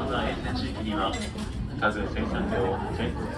な沿線地域には数生産量全国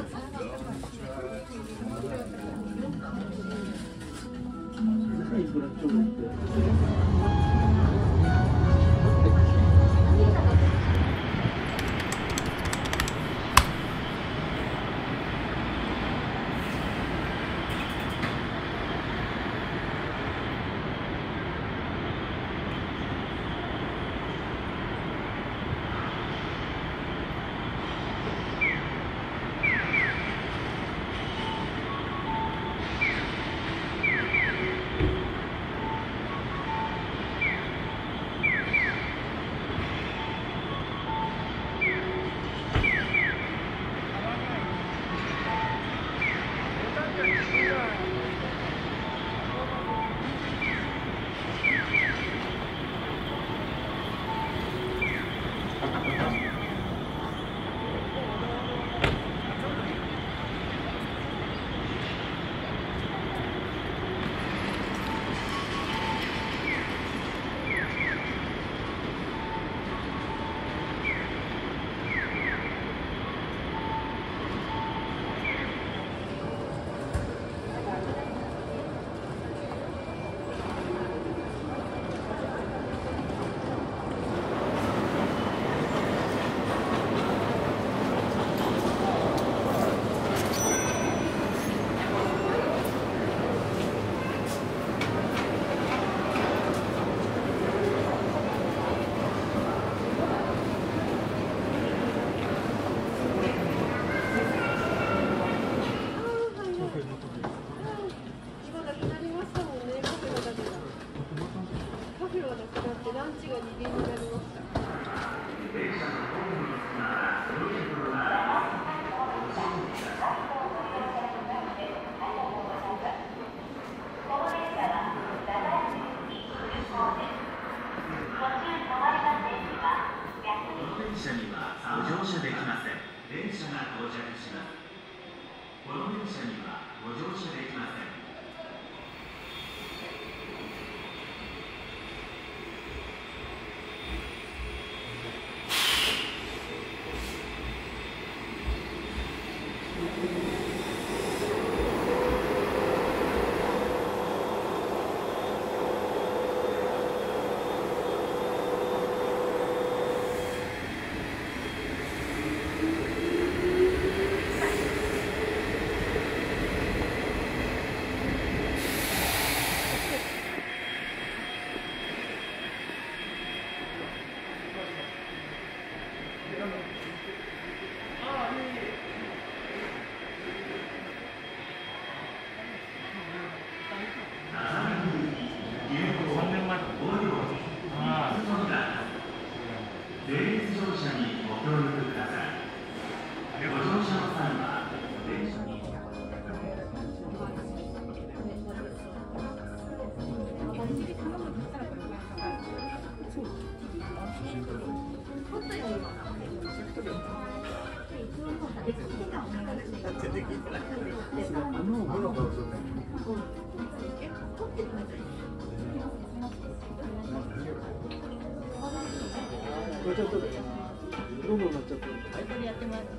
これちょっとどんどんなっちゃって。 これやってもらって。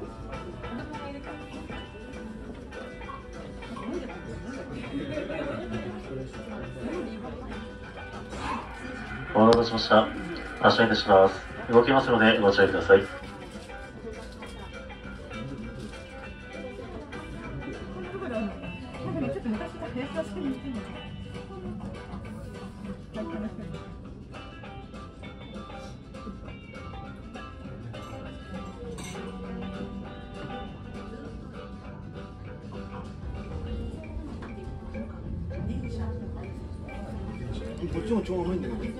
お待たせしました。発車いたします。動きますのでご注意ください。 こっちも超甘いんだけど。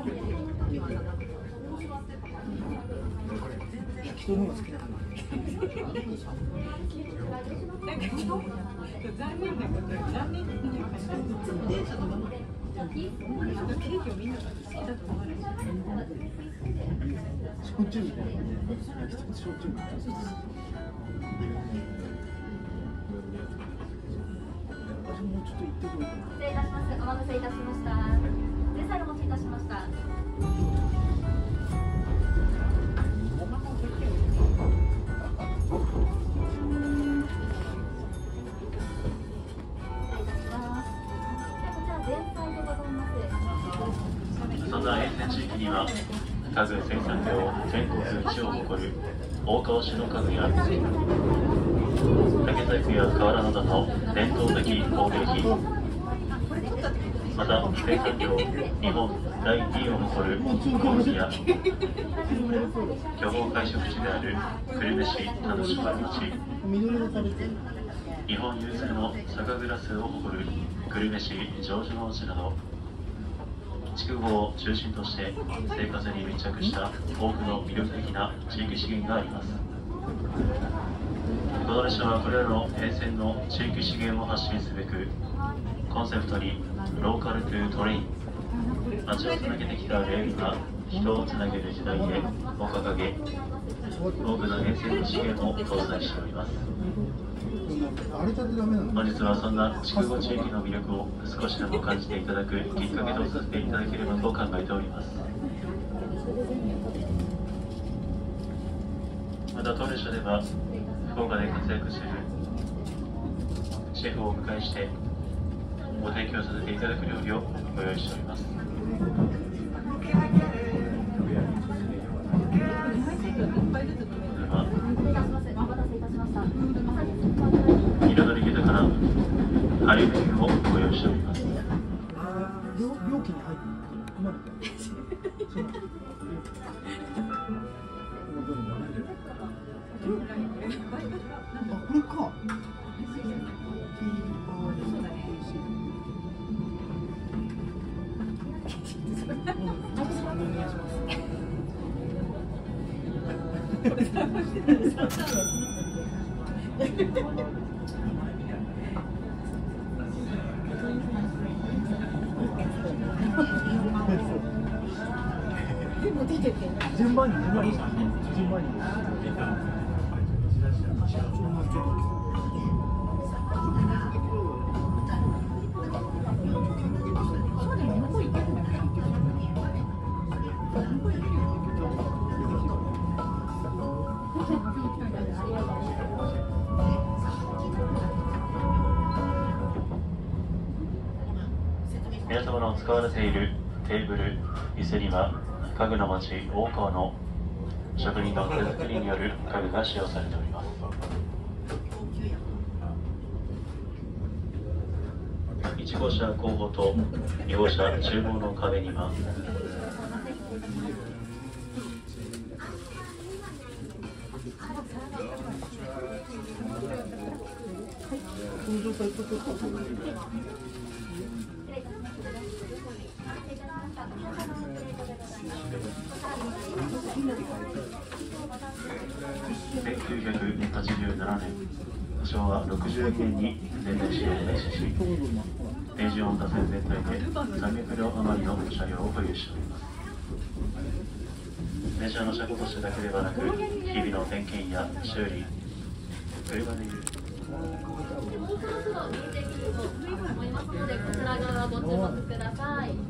人の方が好きなの。 なんか残念なこと、残念っていうか、電車のまま。ケーキをみんなが好きだと思われる。 焼酎みたいな。焼酎みたいな。私もちょっと行ってくる。 失礼いたします。お待たせいたしました。前菜お持ちいたしました。 地域には家具生産量全国一を誇る大川市の家具や竹細工や瓦などの伝統的工芸品、また生産量日本第2位を誇る小麦や漁業会食地である久留米市田主丸町、日本有数の酒蔵数を誇る久留米市城島町など、筑後を中心として生活に密着した多くの魅力的な地域資源があります。この列車はこれらの沿線の地域資源を発信すべく、コンセプトにローカルトゥトレイン、街をつなげてきたレールが人をつなげる時代へを掲げ、多くの沿線の資源を搭載しております。本日はそんな筑後地域の魅力を少しでも感じていただくきっかけとさせていただければと考えております。また当列車では福岡で活躍するシェフをお迎えしてご提供させていただく料理をご用意しております。彩り豊かなカレーメニューをご用意しております。 料金に入って含まれてる。あ、これか。順番に皆様の使われているテーブル、椅子には家具の町大川の職人の手作りによる家具が使用されております。1号車後方と2号車中央の壁には1987年、昭和60年に全体使用を開始し、明治温田線全体で300両余りの車両を保有しております。電車の車庫としてだけではなく、日々の点検や修理、車でいう思いますので、こちら側ご注目ください。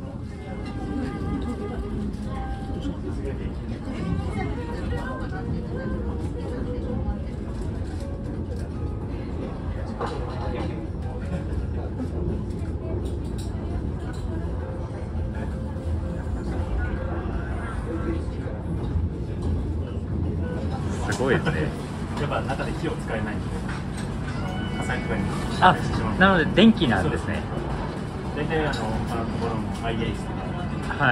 すごいですね。 やっぱ中で火を使えないので、火災とかにあ、 してしまう。 なので電気なんですね。 大体他のところも IH とか。 はい。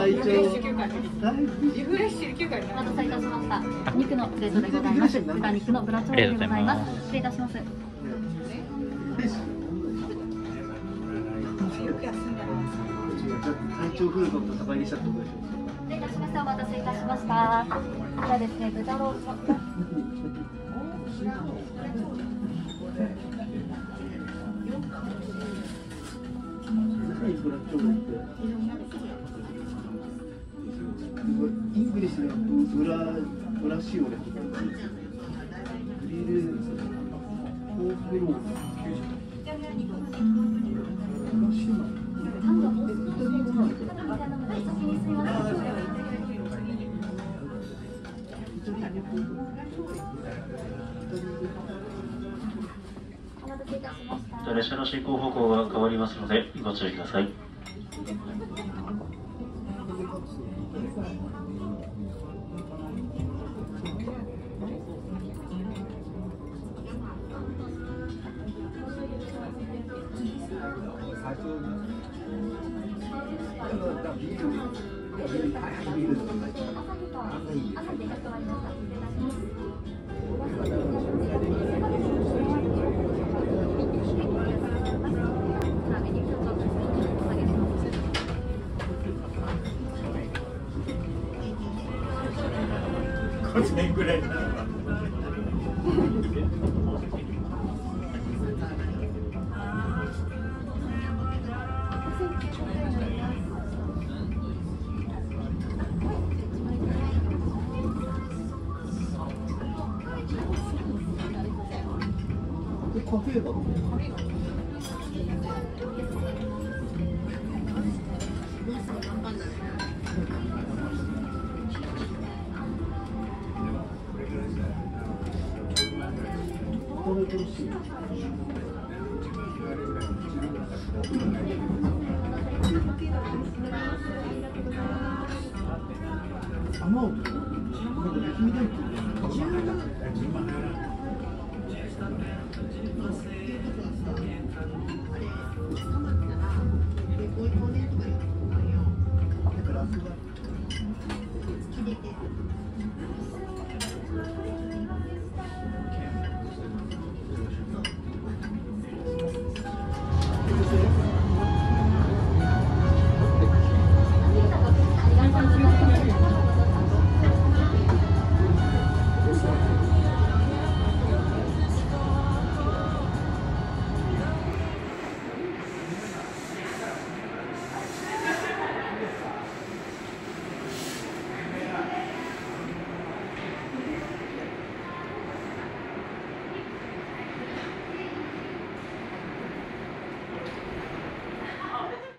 リフレッシュ休暇リフレッシュ休暇にお待たせいたしました。肉のプレートでございます。豚肉のブラチョレでございます。失礼いたします。 よく休んだら体調不良と高木しちゃったことでしょ。 失礼いたしました。お待たせいたしました。こちらですね、豚ロースのイングリッシュでブラシオレとかグリルポークローズブラシオレ列車の進行方向が変わりますのでご注意ください。 5000円ぐらいなのか。 カフェだと